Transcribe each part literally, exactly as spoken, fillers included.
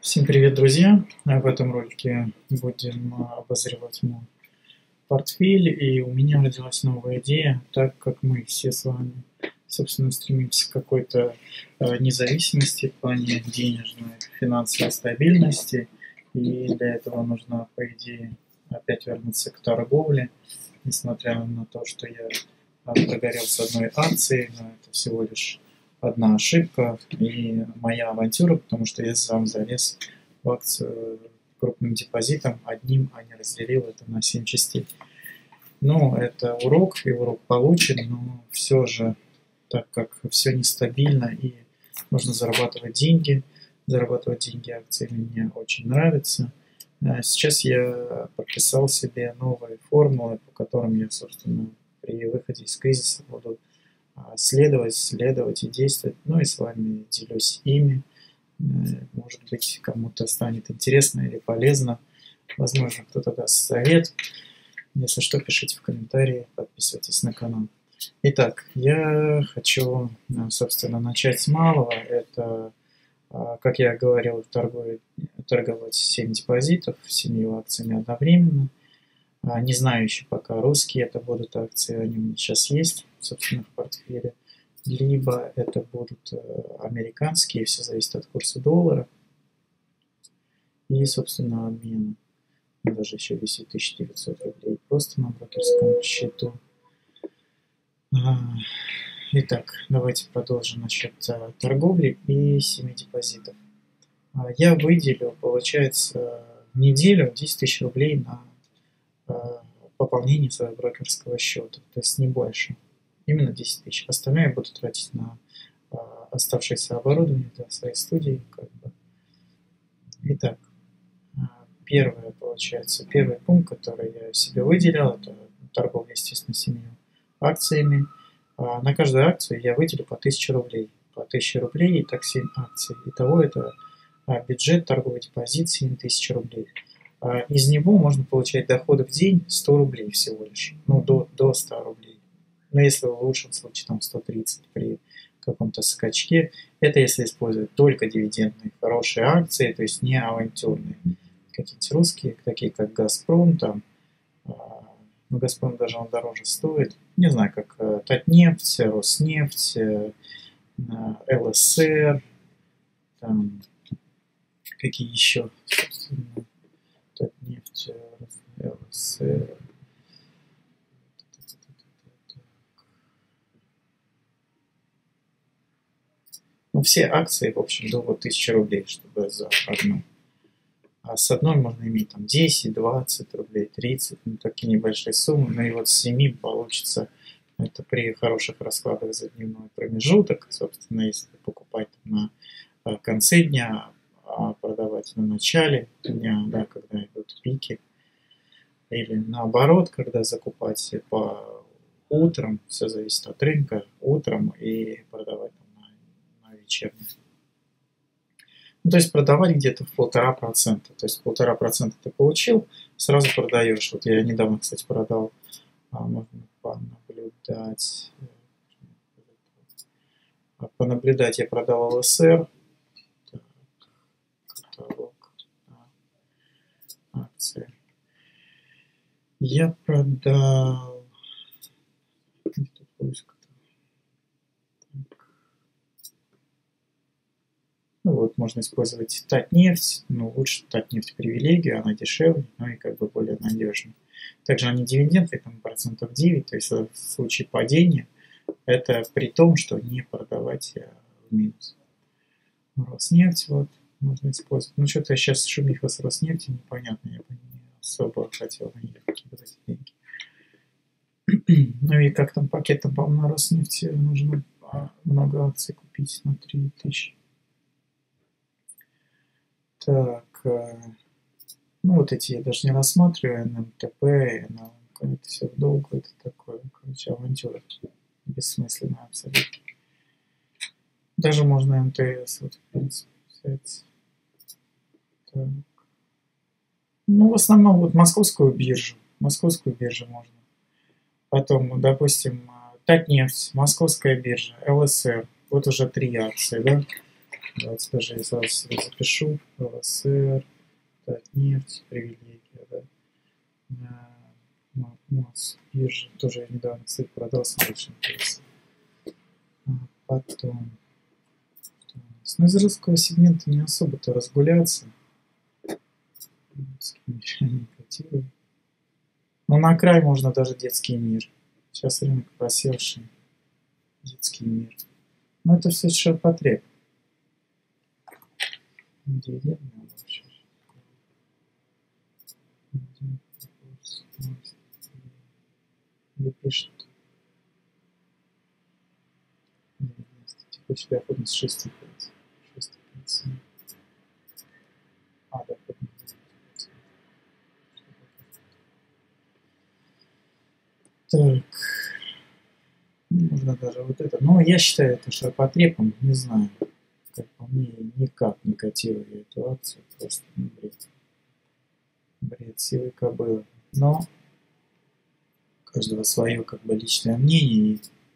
Всем привет, друзья! В этом ролике будем обозревать мой портфель, и у меня родилась новая идея, так как мы все с вами, собственно, стремимся к какой-то независимости в плане денежной, финансовой стабильности, и для этого нужно, по идее, опять вернуться к торговле, несмотря на то, что я прогорел с одной акцией, но это всего лишь одна ошибка и моя авантюра, потому что я сам залез в акцию крупным депозитом одним, а не разделил это на семь частей. Ну, это урок, и урок получен, но все же, так как все нестабильно и нужно зарабатывать деньги, зарабатывать деньги акциями мне очень нравится. Сейчас я подписал себе новые формулы, по которым я, собственно, при выходе из кризиса буду следовать, следовать и действовать. Ну и с вами делюсь ими. Может быть, кому-то станет интересно или полезно. Возможно, кто-то даст совет. Если что, пишите в комментарии, подписывайтесь на канал. Итак, я хочу, собственно, начать с малого. Это, как я говорил, торгую, торговать семь депозитов, семью акциями одновременно. Не знаю еще пока, русские это будут акции, они у меня сейчас есть, собственно, в портфеле, либо это будут американские, все зависит от курса доллара и, собственно, обмена. Даже еще висит тысяча девятьсот рублей просто на брокерском счету. Итак, давайте продолжим насчет торговли и семи депозитов. Я выделю, получается, в неделю десять тысяч рублей на пополнение своего брокерского счета, то есть не больше, именно десять тысяч. Остальное я буду тратить на оставшееся оборудование для своей студии. Как бы. Итак, первое, получается, первый пункт, который я себе выделял, это торговля, естественно, семью акциями. На каждую акцию я выделю по тысяче рублей. По тысяче рублей, и так семь акций. Итого это бюджет, торговый депозит семь тысяч рублей. Из него можно получать доходы в день сто рублей всего лишь, ну до, до ста рублей. Но если в лучшем случае там сто тридцать при каком-то скачке, это если использовать только дивидендные хорошие акции, то есть не авантюрные. Какие-нибудь русские, такие как Газпром, там, ну Газпром даже он дороже стоит, не знаю, как Татнефть, Роснефть, ЛСР, там, какие еще, собственно, Татнефть, ЛСР. Ну, все акции, в общем, до вот тысячи рублей, чтобы за одну. А с одной можно иметь там десять, двадцать рублей, тридцать, ну, такие небольшие суммы. Ну и вот с семи получится, это при хороших раскладах за дневной промежуток, собственно, если покупать на конце дня, а продавать на начале дня, да, когда идут пики, или наоборот, когда закупать по утрам, все зависит от рынка, утром и продавать на, на вечерний. Ну, то есть продавать где-то в полтора процента, то есть полтора процента ты получил, сразу продаешь. Вот я недавно, кстати, продал, а, можно понаблюдать, понаблюдать, я продал ЛСР, каталог, акции. Я продал, ну вот, можно использовать Татнефть, но лучше Татнефть привилегию, она дешевле, но и как бы более надежная. Также они дивиденды, там процентов девять, то есть в случае падения, это при том, что не продавать в минус. Роснефть вот можно использовать. Ну что-то сейчас шумиха с Роснефтью, непонятно, я бы не особо хотел на нее вкидывать деньги. Ну и как там пакетом, по-моему, на Роснефти нужно много акций купить на три тысячи. Так, ну вот эти я даже не рассматриваю, эн эм тэ пэ, эн эл эм, это все в долгу, это такое, короче, авантюра, бессмысленная абсолютно. Даже можно эм тэ эс, вот, в принципе, взять. Так. Ну, в основном, вот московскую биржу, московскую биржу можно. Потом, допустим, Татнефть, московская биржа, ЛСР, вот уже три акции, да. Давайте даже я сразу себе запишу. ЛСР, Татнефть, привилегия, да. Мосбиржа, тоже я недавно, кстати, продался больше интереса. А потом, ну, из русского сегмента не особо-то разгуляться. Ну, на край можно даже детский мир. Сейчас рынок просевший. Детский мир. Но это все ширпотреб. Дивидендная вообще. Где пишет? Текущая доходность шесть и пять. шесть и пять. А, доходность. Так. Можно даже вот это. Но я считаю это ширпотребом, не знаю. Как по мне, никак не котирую эту акцию. Просто ну, бред. Бред силы кобылы. Но у каждого свое как бы личное мнение. И,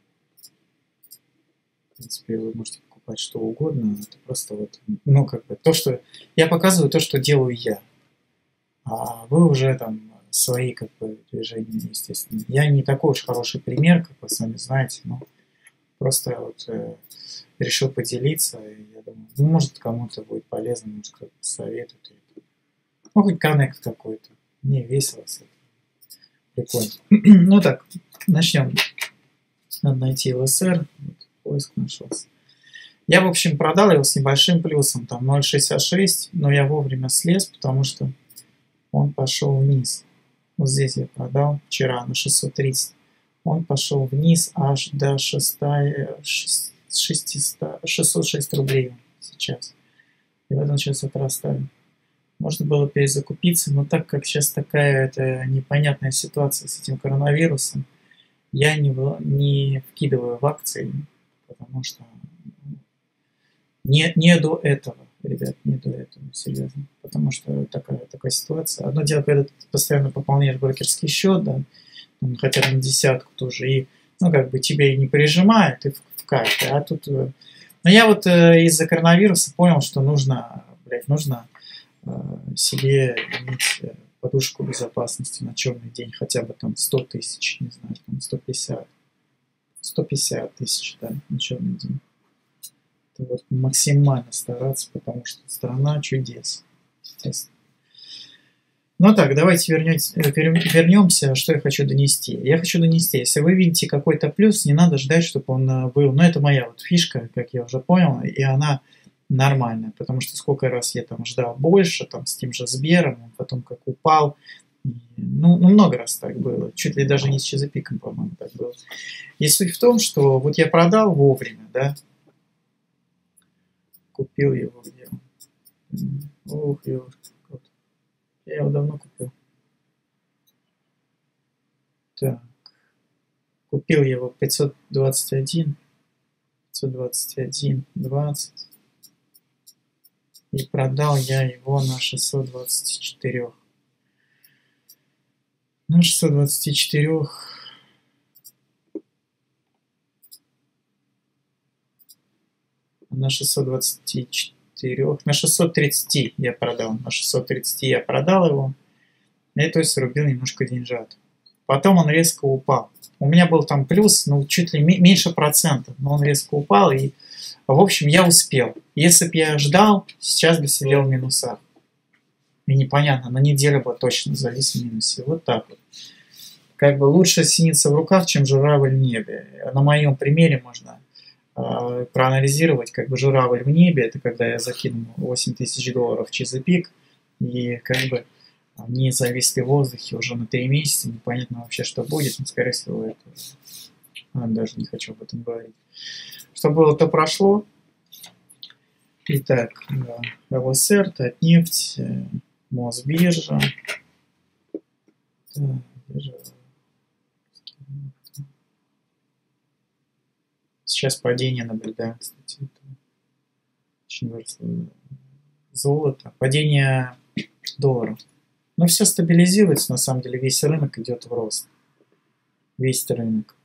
в принципе, вы можете покупать что угодно. Это просто вот, ну, как бы то, что я показываю, то, что делаю я. А вы уже там свои как бы движения, естественно. Я не такой уж хороший пример, как вы сами знаете, но просто вот э, решил поделиться. И я думаю, ну, может, кому-то будет полезно, может, кто-то посоветует. Ну, хоть коннект какой-то. Мне весело с этим. Прикольно. Ну так, начнем. Надо найти ЛСР. Вот, поиск нашелся. Я, в общем, продал его с небольшим плюсом, там ноль шестьдесят шесть, но я вовремя слез, потому что он пошел вниз. Вот здесь я продал вчера на шестьсот тридцать. Он пошел вниз аж до шестисот шесть рублей сейчас. И в этом сейчас отрастаю. Можно было перезакупиться, но так как сейчас такая это непонятная ситуация с этим коронавирусом, я не, не вкидываю в акции, потому что не, не до этого, ребят, не до этого, серьезно. Потому что такая, такая ситуация. Одно дело, когда ты постоянно пополняешь брокерский счет, да, хотя бы на десятку тоже, и, ну, как бы тебе и не прижимает, и в, в кайф. А тут... Но я вот э, из-за коронавируса понял, что нужно, блядь, нужно э, себе иметь подушку безопасности на черный день, хотя бы там сто тысяч, не знаю, там сто пятьдесят. сто пятьдесят тысяч, да, на черный день. Это вот максимально стараться, потому что страна чудес. Ну так, давайте вернемся, что я хочу донести. Я хочу донести, если вы видите какой-то плюс, не надо ждать, чтобы он был. Но это моя вот фишка, как я уже понял, и она нормальная, потому что сколько раз я там ждал больше, там с тем же Сбером, он потом как упал. Ну, ну, много раз так было. Чуть ли даже не с Чизопиком, по-моему, так было. И суть в том, что вот я продал вовремя, да, купил его где он. Ух, ёшки. Я его давно купил. Так. Купил его пятьсот двадцать один. пятьсот двадцать один, двадцать. И продал я его на шестьсот двадцать четыре. На шестьсот двадцать четыре. На шестьсот двадцать четыре. На шестьсот тридцать я продал. На шестьсот тридцать я продал его. И то есть срубил немножко деньжат. Потом он резко упал. У меня был там плюс, ну, чуть ли меньше процента. Но он резко упал. И, в общем, я успел. Если бы я ждал, сейчас бы сидел в минусах. И непонятно, на неделю бы точно завис в минусе. Вот так вот. Как бы лучше синица в руках, чем журавль в небе. На моем примере можно э, проанализировать, как бы журавль в небе. Это когда я закинул восемь тысяч долларов в Чизопик. И как бы они зависли в воздухе уже на три месяца. Непонятно вообще, что будет. Но, скорее всего, это... А, даже не хочу об этом говорить. Что было, то прошло. Итак, ЛСР, Татнефть, Мосбиржа. Так, сейчас падение наблюдаем, кстати. Это очень выросло. Золото. Падение доллара. Но все стабилизируется, на самом деле. Весь рынок идет в рост. Весь рынок.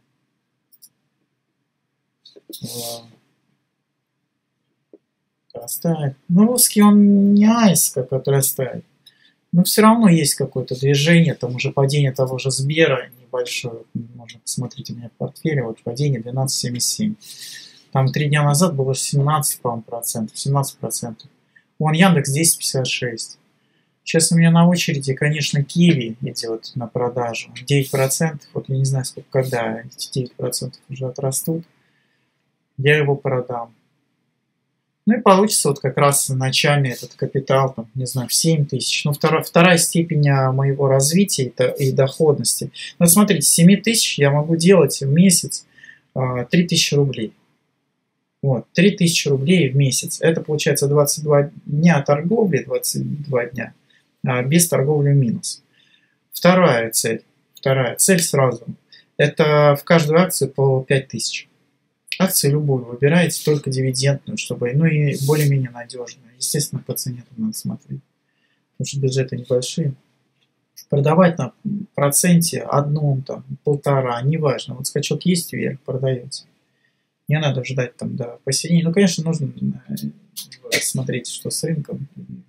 Растает. Ну, русский он не айс, как растает. Но все равно есть какое-то движение, там уже падение того же Сбера небольшое. Можно посмотреть у меня в портфеле, вот падение двенадцать семьдесят семь. Там три дня назад было семнадцать, по-моему, процентов, семнадцать процентов. Вон Яндекс десять пятьдесят шесть. Сейчас у меня на очереди, конечно, Киви идет на продажу. девять процентов. Вот я не знаю, сколько, когда эти девять процентов уже отрастут. Я его продам. Ну и получится вот как раз начальный этот капитал, там, не знаю, в семь тысяч. Ну, вторая, вторая степень моего развития и доходности. Ну, смотрите, с семи тысяч я могу делать в месяц три тысячи рублей. Вот, три тысячи рублей в месяц. Это получается двадцать два дня торговли, двадцать два дня, без торговли в минус. Вторая цель. Вторая цель сразу. Это в каждую акцию по пять тысяч. Акцию любую выбираете, только дивидендную, чтобы, ну и более-менее надежную. Естественно, по цене там надо смотреть, потому что бюджеты небольшие. Продавать на проценте одном, там, полтора, неважно. Вот скачок есть вверх, продаете. Не надо ждать там до посинения. Ну, конечно, нужно смотреть, что с рынком.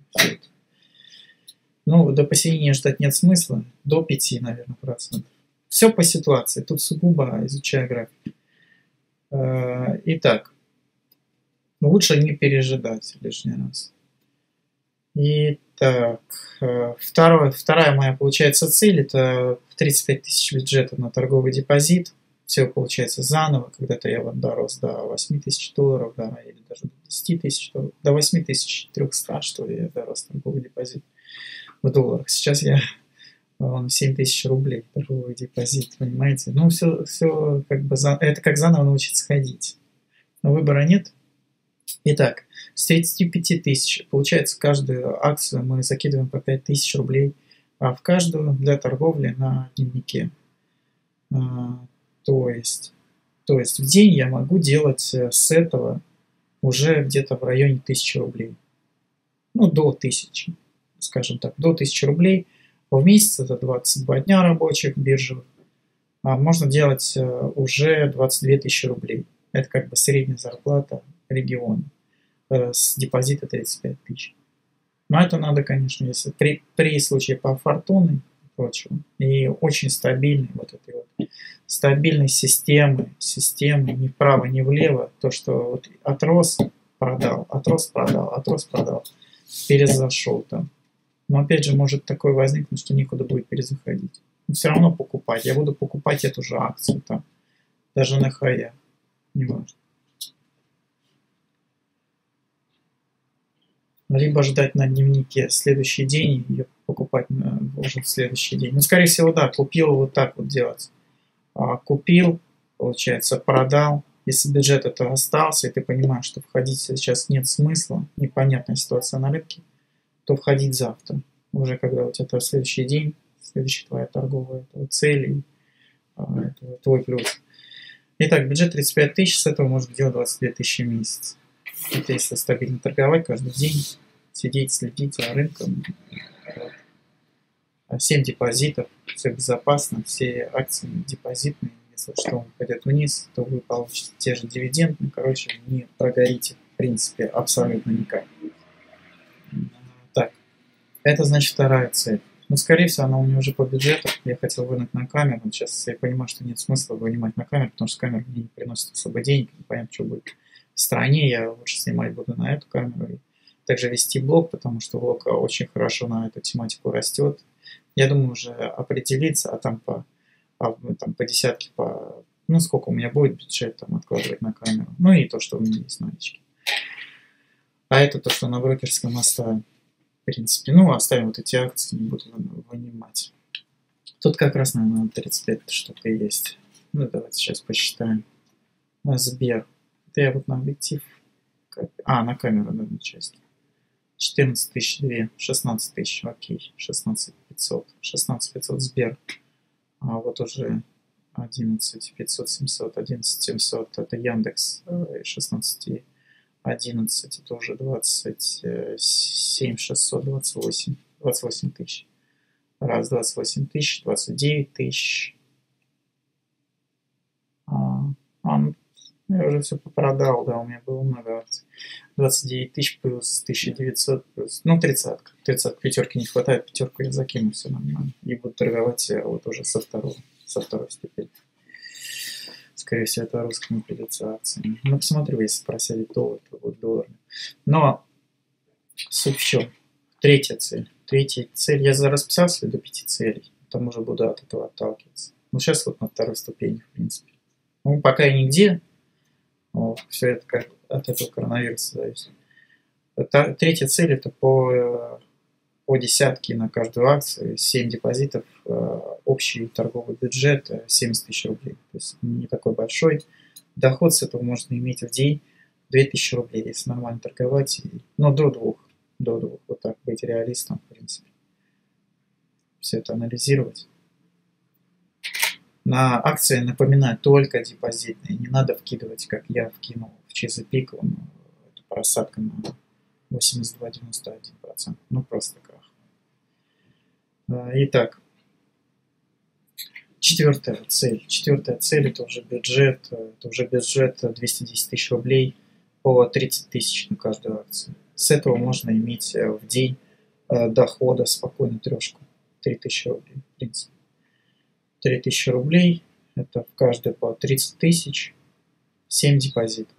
Ну, до посинения ждать нет смысла. До пяти, наверное, процентов. Все по ситуации. Тут сугубо изучая график. Итак, лучше не пережидать лишний раз. Итак, второе, вторая моя, получается, цель – это тридцать пять тысяч бюджета на торговый депозит. Все получается заново. Когда-то я вот дорос до восьми тысяч долларов, да, или даже до десяти тысяч долларов, до восьми тысяч трёхсот, что ли, я дорос торговый депозит в долларах. Сейчас я вон, семь тысяч рублей торговый депозит, понимаете? Ну, все, все как бы, за... это как заново научиться ходить. Но выбора нет. Итак, с тридцати пяти тысяч, получается, каждую акцию мы закидываем по пять тысяч рублей, а в каждую для торговли на дневнике. А, то есть, то есть в день я могу делать с этого уже где-то в районе тысячи рублей. Ну, до тысячи, скажем так, до тысячи рублей. В месяц это двадцать два дня рабочих биржевых. А можно делать уже двадцать две тысячи рублей. Это как бы средняя зарплата региона с депозита тридцать пять тысяч. Но это надо, конечно, если при, при случае по фортуне и прочему. И очень стабильной вот этой вот стабильной системы, системы ни вправо, ни влево. То, что вот отрос, продал, отрос, продал, отрос, продал, перезашел там. Но опять же может такое возникнуть, что некуда будет перезаходить. Но все равно покупать. Я буду покупать эту же акцию там, даже на хая. Не важно. Либо ждать на дневнике следующий день и ее покупать уже в следующий день. Ну, скорее всего, да, купил вот так вот делать. А, купил, получается, продал. Если бюджет это остался, и ты понимаешь, что входить сейчас нет смысла, непонятная ситуация на рынке, то входить завтра. Уже когда у тебя это следующий день, следующая твоя торговая цель, и, а, это твой плюс. Итак, бюджет тридцать пять тысяч, с этого можно делать двадцать две тысячи в месяц. Это если стабильно торговать каждый день, сидеть, следить за рынком. Вот. семь депозитов, все безопасно, все акции депозитные. Если что, он пойдет вниз, то вы получите те же дивиденды. Короче, не прогорите, в принципе, абсолютно никак. Так, это значит вторая цель. Ну, скорее всего, она у меня уже по бюджету. Я хотел вынуть на камеру. Сейчас я понимаю, что нет смысла вынимать на камеру, потому что камера мне не приносит особо денег. Непонятно, что будет в стране. Я лучше снимать буду на эту камеру. И также вести блог, потому что блог очень хорошо на эту тематику растет. Я думаю, уже определиться, а там по, а, там по десятке, по, ну, сколько у меня будет бюджет там откладывать на камеру. Ну, и то, что у меня есть налички. А это то, что на брокерском оставим. В принципе, ну, оставим вот эти акции, не буду вынимать. Тут как раз, наверное, тридцать пять что-то есть. Ну, давайте сейчас посчитаем. Сбер. Это я вот на объектив. А, на камеру, наверное, часть. четырнадцать тысяч две, шестнадцать тысяч, окей. шестнадцать пятьсот. шестнадцать пятьсот Сбер. А вот уже одиннадцать пятьсот, семьсот, одиннадцать семьсот. Это Яндекс. шестнадцать одиннадцать, это уже двадцать семь шестьсот, двадцать восемь, двадцать восемь тысяч. Раз, двадцать восемь тысяч, двадцать девять тысяч. А, а, Я уже все попродал, да, у меня было много акций. двадцать девять тысяч плюс тысяча девятьсот плюс, ну, тридцатка. тридцатка, пятерки не хватает, пятерку я закину, все нормально. И буду торговать вот уже со второго, со второй ступени. Скорее всего, это русскому придется акциями. Ну, посмотрю, если просядет доллар, то будет доллар. Но суть в чем? Третья цель. Третья цель. Я расписался до пяти целей. Там уже буду от этого отталкиваться. Ну, сейчас вот на второй ступени, в принципе. Ну, пока и нигде. Вот, все это как от этого коронавируса зависит. Это, третья цель это по, по десятке на каждую акцию, семь депозитов, общий торговый бюджет семьдесят тысяч рублей. То есть не такой большой. Доход с этого можно иметь в день две тысячи рублей, если нормально торговать. Ну, до двух. До двух. Вот так быть реалистом, в принципе. Все это анализировать. На акции, напоминаю, только депозитные. Не надо вкидывать, как я вкинул в Chesapeake. Это просадка на восемьдесят два целых девяносто один сотых процента. Ну, просто крах. Итак, четвертая цель. Четвертая цель это уже бюджет. Это уже бюджет двести десять тысяч рублей по тридцать тысяч на каждую акцию. С этого можно иметь в день дохода спокойно трешку. три тысячи рублей, в принципе. три тысячи рублей, это в каждой по тридцать тысяч, семь депозитов.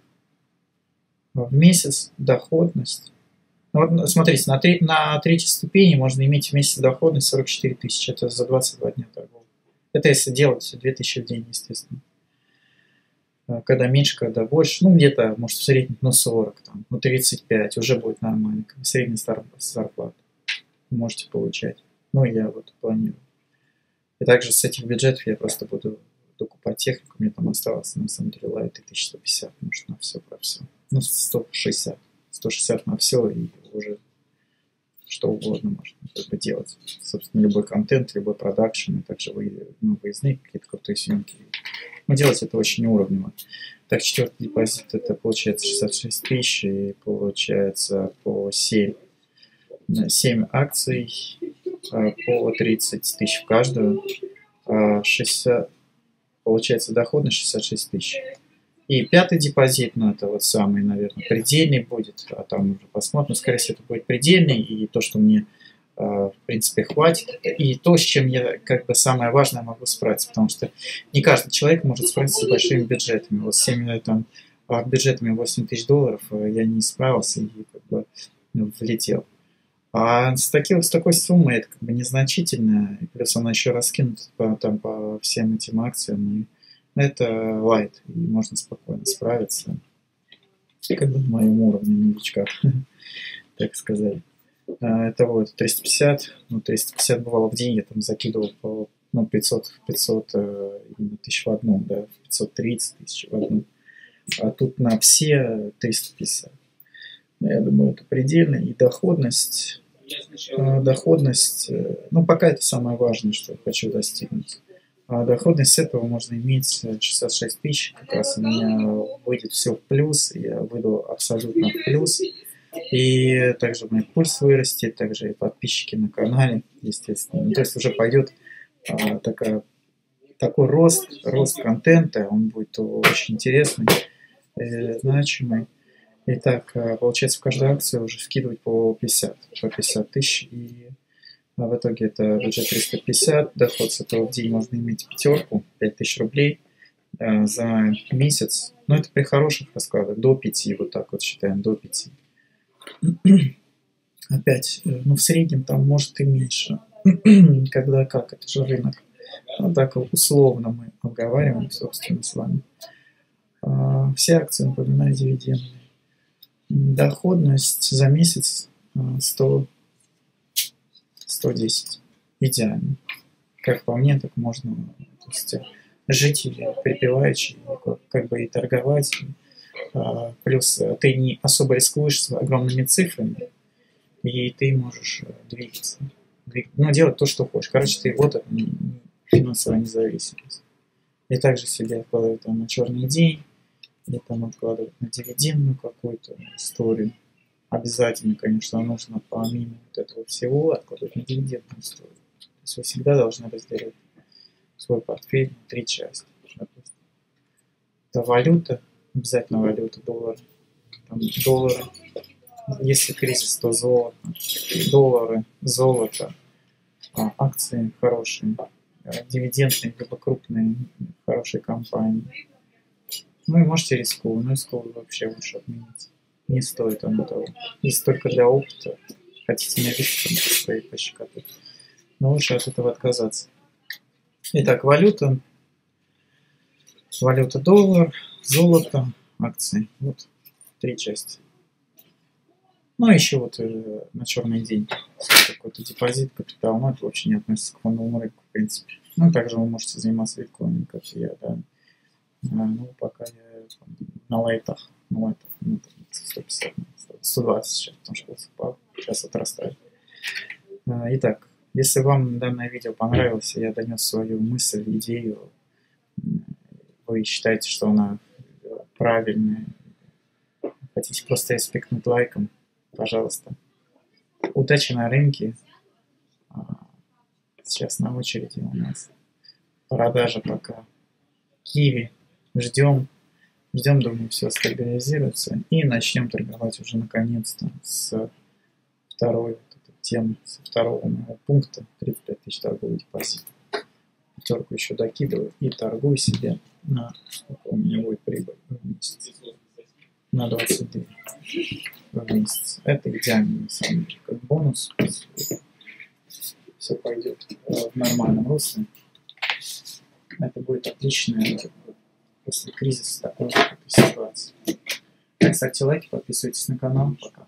В месяц доходность, ну, вот смотрите, на, три, на третьей ступени можно иметь в месяц доходность сорок четыре тысячи, это за двадцать два дня торговли. Это если делать две тысячи в день, естественно. Когда меньше, когда больше, ну где-то, может в среднем, ну сорок, там, ну тридцать пять, уже будет нормально, средняя зарплата вы можете получать. Ну я вот планирую. И также с этих бюджетов я просто буду докупать технику. Мне там осталось, на самом деле, лайт тысяча сто пятьдесят, может, на все про все. Ну, сто шестьдесят. сто шестьдесят на все, и уже что угодно можно как бы делать. Собственно, любой контент, любой продакшн, и также вы, ну, выездные какие-то крутые съемки. Но делать это очень неуровнево. Так, четвертый депозит, это получается шестьдесят шесть тысяч, и получается по семь, семь акций, по тридцать тысяч в каждую, шестьдесят, получается доходность шестьдесят шесть тысяч. И пятый депозит, ну это вот самый, наверное, предельный будет, а там уже посмотрим, скорее всего это будет предельный, и то, что мне, в принципе, хватит, и то, с чем я, как бы, самое важное могу справиться, потому что не каждый человек может справиться с большими бюджетами. Вот с теми там бюджетами восемь тысяч долларов я не справился и как бы влетел. А с, таких, с такой суммой это как бы незначительно, и плюс она еще раскинута по, там, по всем этим акциям, и это лайт, и можно спокойно справиться, как бы на моем уровне новичка, так сказать. Это вот триста пятьдесят, ну триста пятьдесят бывало в день, я там закидывал по ну, пятьсот, пятьсот именно тысяч в одну, да, пятьсот тридцать тысяч в одну, а тут на все триста пятьдесят. Но я думаю, это предельно, и доходность, доходность, ну пока это самое важное, что я хочу достигнуть. А доходность с этого можно иметь шестьдесят шесть тысяч, как раз у меня выйдет все в плюс, я выйду абсолютно в плюс. И также мой пульс вырастет, также и подписчики на канале, естественно. Ну, то есть уже пойдет а, такая, такой рост, рост контента, он будет очень интересный, и значимый. Итак, получается в каждую акцию уже вкидывать по пятьдесят, по пятьдесят тысяч, и а в итоге это бюджет триста пятьдесят, доход с этого в день можно иметь пятерку, пять тысяч рублей а, за месяц. Но это при хороших раскладах, до пяти, вот так вот считаем, до пяти. Опять, ну в среднем там может и меньше, когда как, это же рынок. А так условно мы обговариваем, собственно, с вами. А, все акции, напоминаю, дивидендные. Доходность за месяц сто, сто десять. Идеально. Как по мне, так можно, то есть, жить или припеваючи, как бы и торговать. Плюс ты не особо рискуешь с огромными цифрами, и ты можешь двигаться. Ну, делать то, что хочешь. Короче, ты вот это финансовая независимость. И также себе откладывать там на черный день, или там откладывать на дивидендную какую-то историю. Обязательно, конечно, нужно помимо вот этого всего откладывать на дивидендную историю. То есть вы всегда должны разделять свой портфель на три части. Это валюта, Обязательно валюта, доллары. Там доллары. Если кризис, то золото. Доллары, золото. А, акции хорошие. Дивидендные, либо крупные, хорошие компании. Ну и можете рисковую, но рисковую вообще лучше отменить. Не стоит оно того. Если только для опыта. Хотите на риск, там стоит пощекотать. Но лучше от этого отказаться. Итак, валюта. Валюта доллар, золото, акции. Вот три части. Ну, еще вот э, на черный день какой-то депозит, капитал, но это вообще не относится к фондовому рынку, в принципе. Ну, также вы можете заниматься биткоином, как и я, да. А, ну, пока я там, на лайтах, на лайтах, ну, сто пятьдесят, сто двадцать сейчас, потому что упал, сейчас отрастает. А, итак, если вам данное видео понравилось, я донес свою мысль, идею, вы считаете, что она правильная, хотите просто респектнуть лайком, пожалуйста. Удачи на рынке. Сейчас на очереди у нас продажа пока. Киви. Ждем. Ждем, думаю, все стабилизируется. И начнем торговать уже наконец-то с второй вот этой темы, со второго моего пункта. тридцать пять тысяч торговый депозит. Пятерку еще докидываю и торгую себе на, сколько у меня будет прибыль в месяц. На двадцать две в месяц. Это идеально, на самом деле, как бонус. Все пойдет в нормальном русле. Это будет отлично после кризиса такой ситуации. Ставьте лайки, подписывайтесь на канал. Пока.